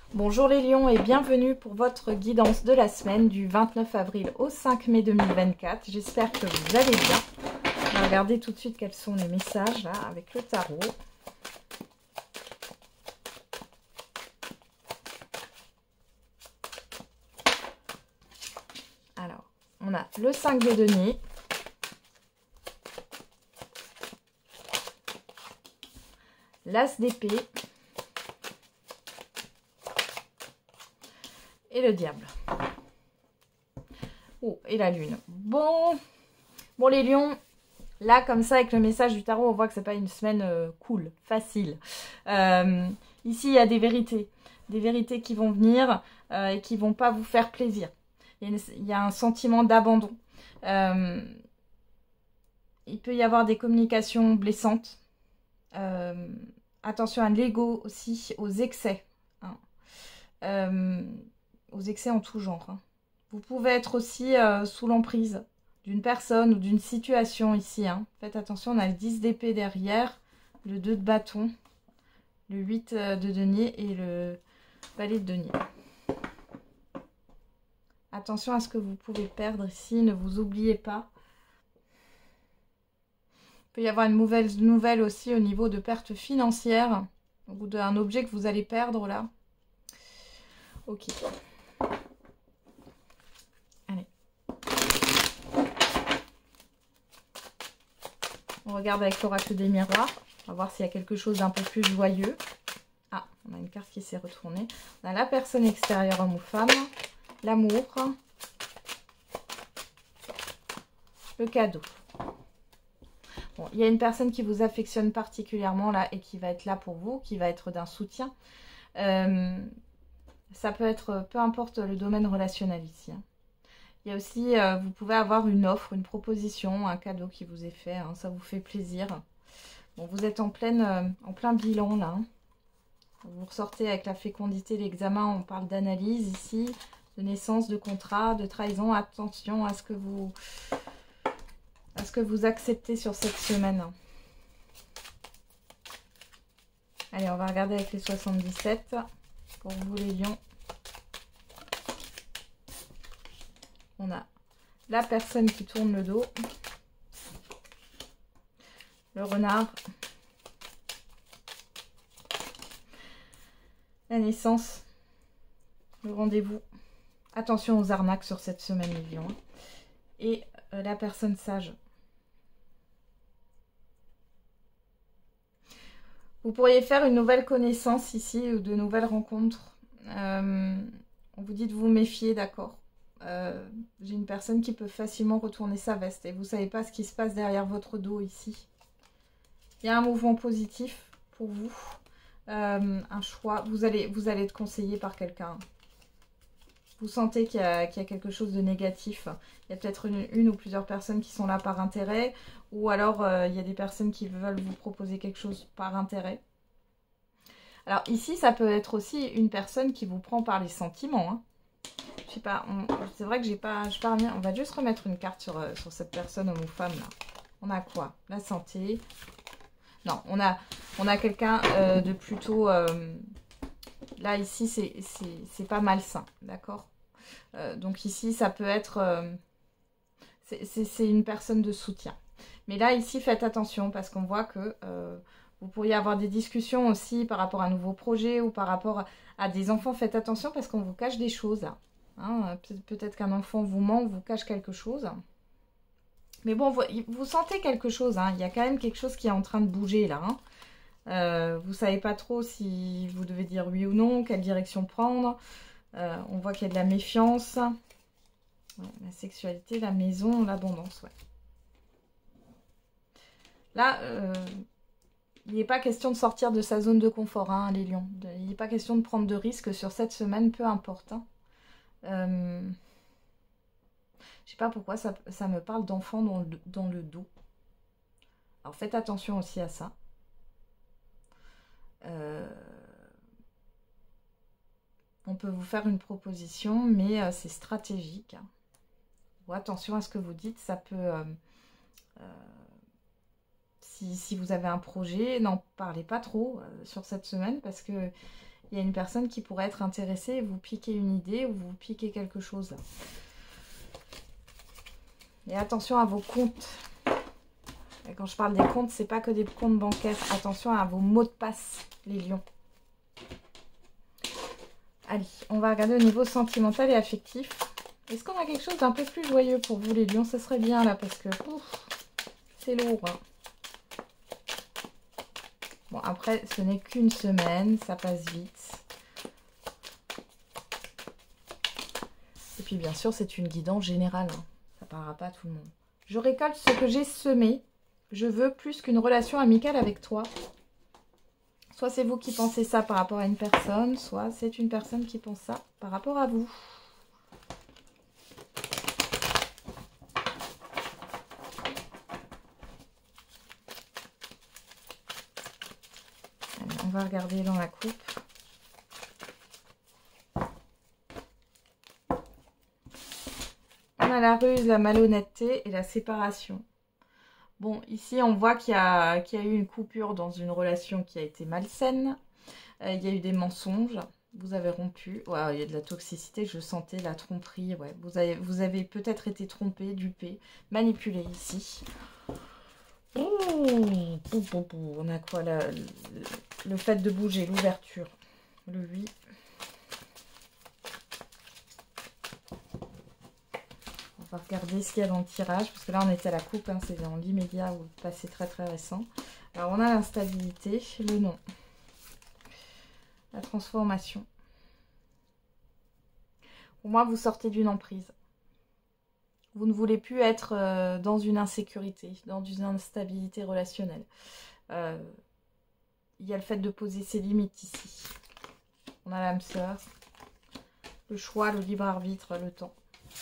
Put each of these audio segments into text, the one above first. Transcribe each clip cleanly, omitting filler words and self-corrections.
Bonjour les lions et bienvenue pour votre guidance de la semaine du 29 avril au 5 mai 2024. J'espère que vous allez bien. On va regarder tout de suite quels sont les messages là avec le tarot. Alors, on a le 5 de denier. L'as d'épée. Et le diable. Oh, et la lune. Bon les lions, là comme ça avec le message du tarot, on voit que c'est pas une semaine cool, facile. Ici, il y a des vérités qui vont venir et qui vont pas vous faire plaisir. Il y a un sentiment d'abandon. Il peut y avoir des communications blessantes. Attention à l'ego aussi, aux excès. Hein. Aux excès en tout genre. Hein. Vous pouvez être aussi sous l'emprise d'une personne ou d'une situation ici. Hein. Faites attention, on a le 10 d'épée derrière, le 2 de bâton, le 8 de denier et le valet de denier. Attention à ce que vous pouvez perdre ici, ne vous oubliez pas. Il peut y avoir une mauvaise nouvelle aussi au niveau de pertes financières ou d'un objet que vous allez perdre là. Ok. Allez. On regarde avec l'oracle des miroirs. On va voir s'il y a quelque chose d'un peu plus joyeux. Ah, on a une carte qui s'est retournée. On a la personne extérieure, homme ou femme. L'amour. Le cadeau. Bon, il y a une personne qui vous affectionne particulièrement là et qui va être là pour vous, qui va être d'un soutien. Ça peut être, peu importe le domaine relationnel ici. Hein. Il y a aussi, vous pouvez avoir une offre, une proposition, un cadeau qui vous est fait. Hein, ça vous fait plaisir. Bon, vous êtes en plein bilan là. Hein. Vous ressortez avec la fécondité, l'examen. On parle d'analyse ici, de naissance, de contrat, de trahison. Attention à ce que vous acceptez sur cette semaine. Allez, on va regarder avec les 77. Pour vous les lions, on a la personne qui tourne le dos, le renard, la naissance, le rendez-vous. Attention aux arnaques sur cette semaine les lions. Et la personne sage. Vous pourriez faire une nouvelle connaissance ici ou de nouvelles rencontres. On vous dit de vous méfier, d'accord. J'ai une personne qui peut facilement retourner sa veste et vous ne savez pas ce qui se passe derrière votre dos ici. Il y a un mouvement positif pour vous. Un choix. Vous allez être conseillé par quelqu'un. Vous sentez qu'il y a quelque chose de négatif. Il y a peut-être une ou plusieurs personnes qui sont là par intérêt. Ou alors, il y a des personnes qui veulent vous proposer quelque chose par intérêt. Alors ici, ça peut être aussi une personne qui vous prend par les sentiments. Hein. Je sais pas, c'est vrai que j'ai pas rien. On va juste remettre une carte sur cette personne, homme ou femme. Là. On a quoi? La santé. Non, on a quelqu'un de plutôt... Là, ici, c'est pas malsain, d'accord. donc ici, ça peut être... c'est une personne de soutien. Mais là, ici, faites attention parce qu'on voit que vous pourriez avoir des discussions aussi par rapport à un nouveau projet ou par rapport à des enfants. Faites attention parce qu'on vous cache des choses. Hein. Peut-être qu'un enfant vous ment ou vous cache quelque chose. Mais bon, vous sentez quelque chose. Hein. Il y a quand même quelque chose qui est en train de bouger là. Hein. Vous ne savez pas trop si vous devez dire oui ou non, quelle direction prendre. On voit qu'il y a de la méfiance. Ouais, la sexualité, la maison, l'abondance. Ouais. Là, il n'est pas question de sortir de sa zone de confort, hein, les lions. Il n'est pas question de prendre de risques sur cette semaine, peu importe. Hein. Je ne sais pas pourquoi ça me parle d'enfants dans le dos. Alors faites attention aussi à ça. On peut vous faire une proposition, mais c'est stratégique. Hein. Ou attention à ce que vous dites, ça peut... si vous avez un projet, n'en parlez pas trop sur cette semaine parce que il y a une personne qui pourrait être intéressée et vous piquer une idée ou vous piquer quelque chose là. Et attention à vos comptes. Et quand je parle des comptes, c'est pas que des comptes bancaires. Attention à vos mots de passe, les lions. Allez, on va regarder au niveau sentimental et affectif. Est-ce qu'on a quelque chose d'un peu plus joyeux pour vous, les lions? Ça serait bien là, parce que c'est lourd. Hein. Bon, après, ce n'est qu'une semaine, ça passe vite. Et puis, bien sûr, c'est une guidance générale. Hein. Ça ne parlera pas à tout le monde. Je récolte ce que j'ai semé. Je veux plus qu'une relation amicale avec toi. Soit c'est vous qui pensez ça par rapport à une personne, soit c'est une personne qui pense ça par rapport à vous. Allez, on va regarder dans la coupe. On a la ruse, la malhonnêteté et la séparation. Bon, ici, on voit qu'il y a eu une coupure dans une relation qui a été malsaine. Il y a eu des mensonges. Vous avez rompu. Ouais, il y a de la toxicité, je sentais la tromperie. Ouais, vous avez peut-être été trompé, dupé, manipulé ici. On a quoi là? Le fait de bouger, l'ouverture. Le 8. On va regarder ce qu'il y a dans le tirage, parce que là on était à la coupe, hein, c'est dans l'immédiat ou le passé très très récent. Alors on a l'instabilité, le non, la transformation. Pour moi, vous sortez d'une emprise. Vous ne voulez plus être dans une insécurité, dans une instabilité relationnelle. Il y a le fait de poser ses limites ici. On a l'âme sœur, le choix, le libre arbitre, le temps.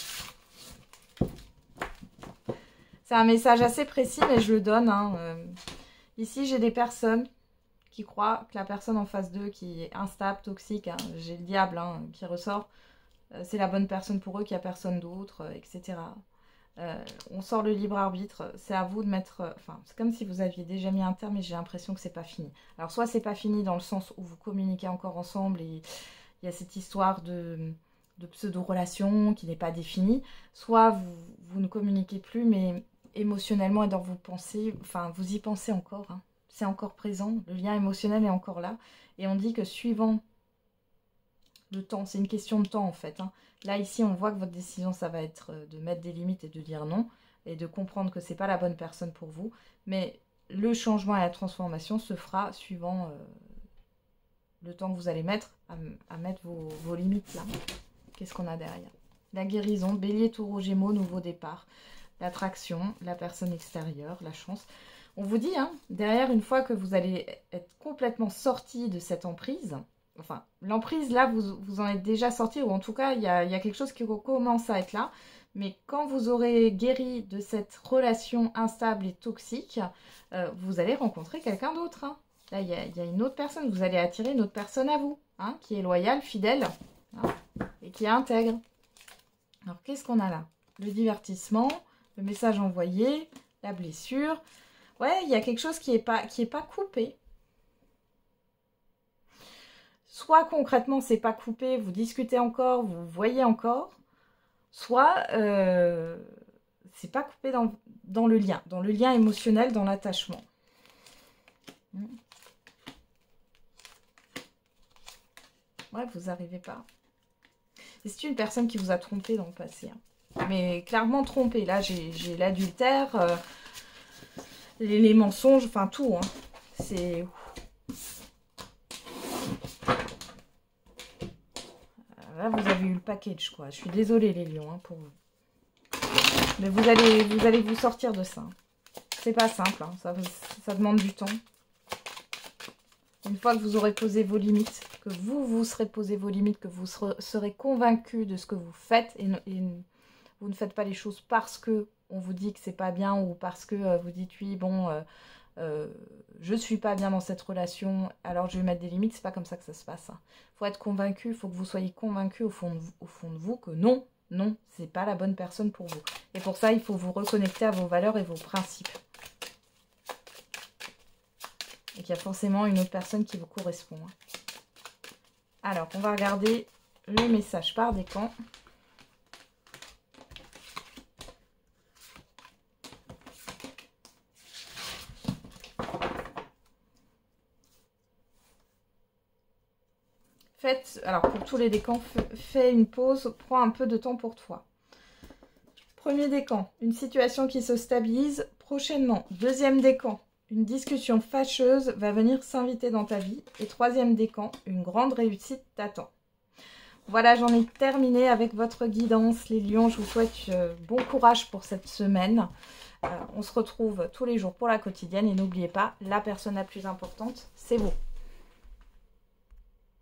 C'est un message assez précis, mais je le donne. Hein. Ici, j'ai des personnes qui croient que la personne en face d'eux, qui est instable, toxique, hein, j'ai le diable hein, qui ressort, c'est la bonne personne pour eux, qu'il n'y a personne d'autre, etc. On sort le libre arbitre, c'est à vous de mettre... Enfin, c'est comme si vous aviez déjà mis un terme, mais j'ai l'impression que c'est pas fini. Alors, soit c'est pas fini dans le sens où vous communiquez encore ensemble et il y a cette histoire de pseudo-relation qui n'est pas définie, soit vous ne communiquez plus, mais émotionnellement et dans vos pensées, enfin vous y pensez encore, hein. C'est encore présent, le lien émotionnel est encore là, et on dit que suivant le temps, c'est une question de temps en fait, hein. Là ici on voit que votre décision ça va être de mettre des limites et de dire non, et de comprendre que c'est pas la bonne personne pour vous, mais le changement et la transformation se fera suivant le temps que vous allez mettre à mettre vos limites là. Qu'est-ce qu'on a derrière? La guérison, bélier, taureau, gémeaux, nouveau départ. L'attraction, la personne extérieure, la chance. On vous dit, hein, derrière, une fois que vous allez être complètement sorti de cette emprise, enfin, l'emprise, là, vous en êtes déjà sorti, ou en tout cas, il y a quelque chose qui commence à être là. Mais quand vous aurez guéri de cette relation instable et toxique, vous allez rencontrer quelqu'un d'autre. Hein. Là, il y a une autre personne. Vous allez attirer une autre personne à vous, hein, qui est loyale, fidèle, hein, et qui est intègre. Alors, qu'est-ce qu'on a là? Le divertissement, le message envoyé, la blessure. Ouais, il y a quelque chose qui est pas coupé. Soit concrètement, c'est pas coupé, vous discutez encore, vous voyez encore. Soit c'est pas coupé dans le lien émotionnel, dans l'attachement. Ouais, vous n'arrivez pas. C'est une personne qui vous a trompé dans le passé. Hein. Mais clairement trompé. Là, j'ai l'adultère, les mensonges, enfin tout. Hein. C'est... Là, vous avez eu le package, quoi. Je suis désolée, les lions, hein, pour vous. Mais vous allez vous sortir de ça. C'est pas simple, hein. Ça demande du temps. Une fois que vous aurez posé vos limites, que vous serez posé vos limites, que vous serez convaincu de ce que vous faites, et vous ne faites pas les choses parce que on vous dit que c'est pas bien, ou parce que vous dites oui, bon, je suis pas bien dans cette relation, alors je vais mettre des limites. C'est pas comme ça que ça se passe. Hein. Faut être convaincu, il faut que vous soyez convaincu au fond de vous que non, c'est pas la bonne personne pour vous. Et pour ça, il faut vous reconnecter à vos valeurs et vos principes. Et qu'il y a forcément une autre personne qui vous correspond. Hein. Alors, on va regarder le message par décan. Alors pour tous les décans, fais une pause, prends un peu de temps pour toi. Premier décan, une situation qui se stabilise prochainement. Deuxième décan, une discussion fâcheuse va venir s'inviter dans ta vie. Et troisième décan, une grande réussite t'attend. Voilà, j'en ai terminé avec votre guidance, les lions. Je vous souhaite bon courage pour cette semaine. On se retrouve tous les jours pour la quotidienne. Et n'oubliez pas, la personne la plus importante, c'est vous.